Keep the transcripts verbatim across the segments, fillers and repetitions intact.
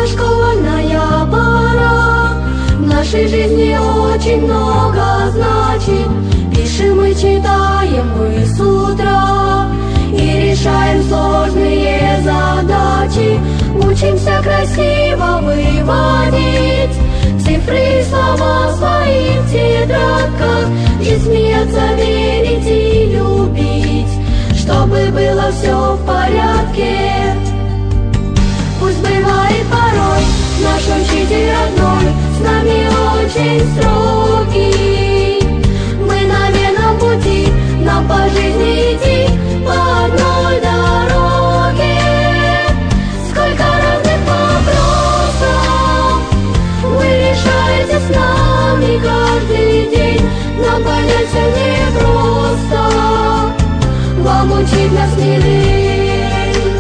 школьная пора в нашей жизни очень много значит. Пишем и читаем мы с утра и решаем сложные задачи. Учимся красиво выводить цифры и слова свои в тетрадках. И смеяться, верить и любить, чтобы было все в порядке. Пусть бывает порой наш учитель родной с нами очень строгий. Мы на верном пути, нам по жизни идти по одной дороге. Сколько разных вопросов вы решаете с нами каждый день. Нам понять все непросто, вам учить нас не лень.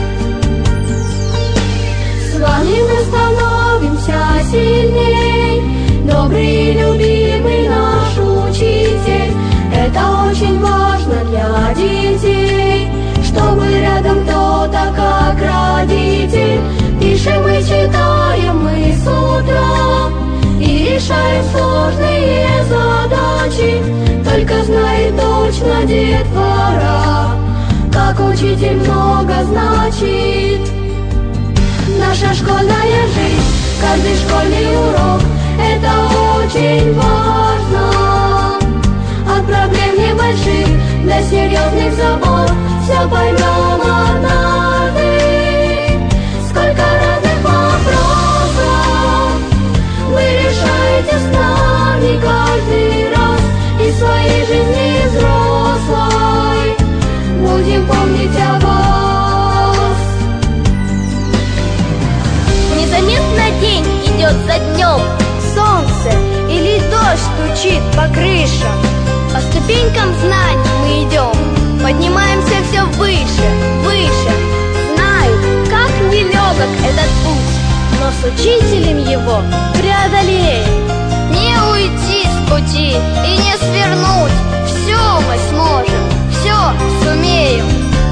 С вами мы становимся сильней, добрый и любимый наш учитель. Это очень важно для детей, чтобы рядом кто-то как родитель. Пишем и читаем мы с утра и решаем сложные задачи. Только знает точно детвора, как учитель много значит. Наша школьная жизнь, каждый школьный урок — это очень важно. От проблем небольших до серьезных забот все поймем однажды. Сколько разных вопросов вы решаете с нами каждый раз. И в своей жизни взрослой будем помнить о вас. Незаметно день идет за днем, солнце или дождь стучит по крышам. По ступенькам знаний мы идем, поднимаемся все выше, выше. Знаю, как нелегок этот путь, но с учителем его преодолеем. Не уйти с пути и не свернуть, все мы сможем, все сумеем.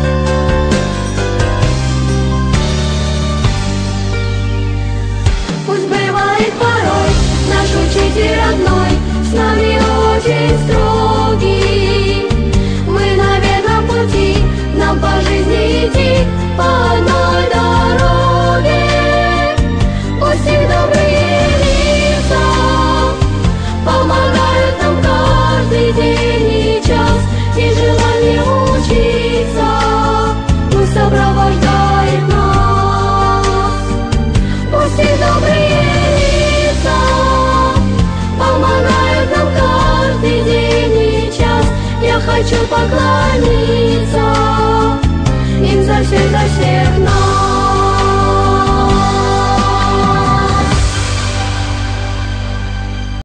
Пусть бывает порой наш учитель родной с нами очень строгий. Мы на верном пути, нам по жизни идти по одной дороге. Пусть их добрые лица помогают нам каждый день и час, и желание учиться пусть сопровождает нас. Пусть их добрые лица помогают нам каждый день и час. Я хочу поклониться им за все, за всех нас.